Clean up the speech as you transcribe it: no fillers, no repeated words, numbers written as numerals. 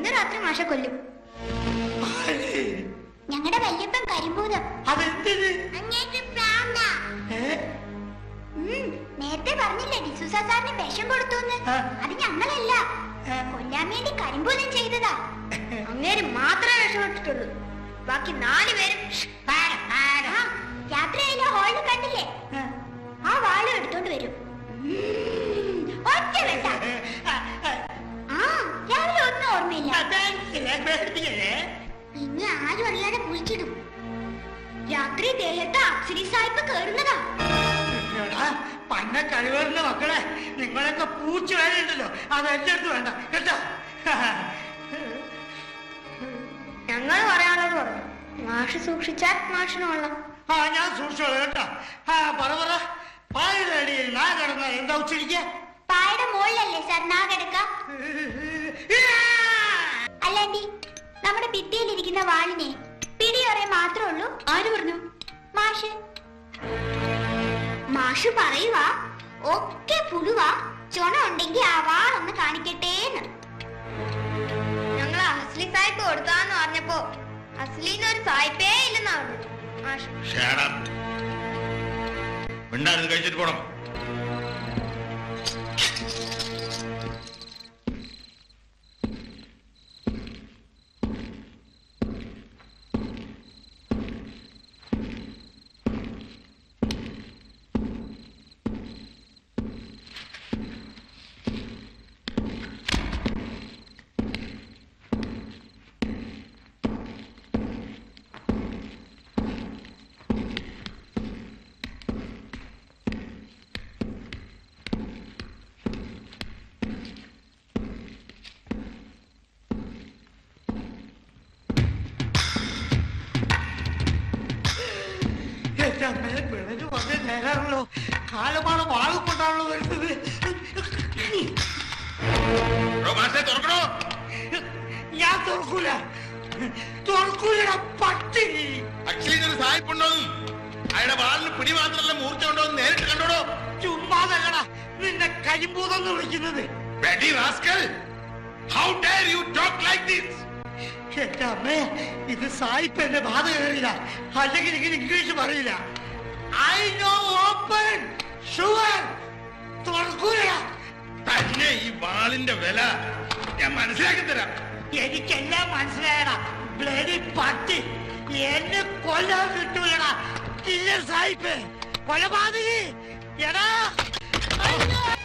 ഇന്ന് രാത്രി മാഷ കൊല്ലും. ഞങ്ങളുടെ വല്യപ്പൻ കരിമ്പൂതം. നേരത്തെ പറഞ്ഞില്ലേ ഡിസൂസ സാറിന് വിഷം കൊടുത്തുന്ന്? അത് ഞങ്ങളല്ല, കൊല്ലാൻ വേണ്ടി കരിമ്പൂതം ചെയ്തതാ. അങ്ങേര് മാത്രമേ വിഷമിട്ടിട്ടുള്ളൂ, ബാക്കി 4 പേരും. രാത്രിയായാലും ഹോളിൽ കണ്ടില്ലേ, ആ വാളും എടുത്തോണ്ട് വരും. ഒറ്റ വെട്ട. രാവിലെ ഒന്നും ഓർമ്മയില്ല. ഇനി ആരും അറിയാതെ കുഴിച്ചിടും. രാത്രി ദേഹത്ത് അക്സരി സാഹിബ് കേറുന്നതാ. പന്ന കഴിവറിന്റെ മക്കളെ, നിങ്ങളൊക്കെ പൂച്ച വേണ്ടല്ലോ, അത് എന്റെ അടുത്ത് വേണ്ട കേട്ടോ. ഞങ്ങൾ പറയാനുള്ളത് പറഞ്ഞു. മാഷ് സൂക്ഷിച്ചാൽ മാഷിന് കൊള്ളാം. ഞാൻ സൂക്ഷിച്ചോളൂ കേട്ടോ. പറ പായുടെ അടിയിൽ നാ കിടന്ന എന്താ ഉച്ചരിക്ക? പായുടെ മുകളിലല്ലേ സാർ നാ കിടക്ക? അല്ലാണ്ടി നമ്മുടെ ഭിത്തിയിലിരിക്കുന്ന വാളിനെ പിടിയൊറേ മാത്രമേ ഉള്ളൂ. ആര് പറഞ്ഞു? മാഷ്. മാഷ് പറയുവാ ഒക്കെ പുഴുവാ, ചുണ ഉണ്ടെങ്കിൽ ആ വാളൊന്ന് കാണിക്കട്ടേന്ന്. ഞങ്ങൾ അസ്ലി സായിപ്പ് കൊടുത്താന്ന് പറഞ്ഞപ്പോ അസ്ലിന്ന് ഒരു സായിപ്പേ ഇല്ലെന്നാ പറഞ്ഞു മാഷ്. കഴിച്ചിട്ട് പോണം. പിളഞ്ഞു വന്നേ നേരാണല്ലോ, കാലമാണ് വാളും കൊണ്ടാണല്ലോ വരുന്നത്. ഞാൻ തുറക്കൂല, പട്ടി. അക്ഷയ് സായിപ്പുണ്ടോന്നും അയാളുടെ വാളിന് പിടി മാത്രമല്ല മൂർച്ച ഉണ്ടോന്ന് നേരിട്ട് കണ്ടോടോ. ചുമ്മാതല്ലടാ നിന്നെ കരിമ്പൂതെന്ന് വിളിക്കുന്നത്. എന്റെ അമ്മേ, ഇത് സായിപ്പ് എന്റെ ബാധ കയറില്ല, അല്ലെങ്കിൽ ഇങ്ങനെ ഇംഗ്ലീഷ് പറയില്ല. I no open sure. തുറക്കൂല. തന്നെ ഈ വാളിന്റെ വില ഞാൻ മനസ്സിലാക്കി തരാം. എനിക്കെല്ലാം മനസ്സിലായടാ ബ്ലഡി പട്ടി. എന്നെ കൊല്ലാൻ കിട്ടൂലടാ കില്ലർ സായിപ്പ്, കൊലപാതകി. എടാ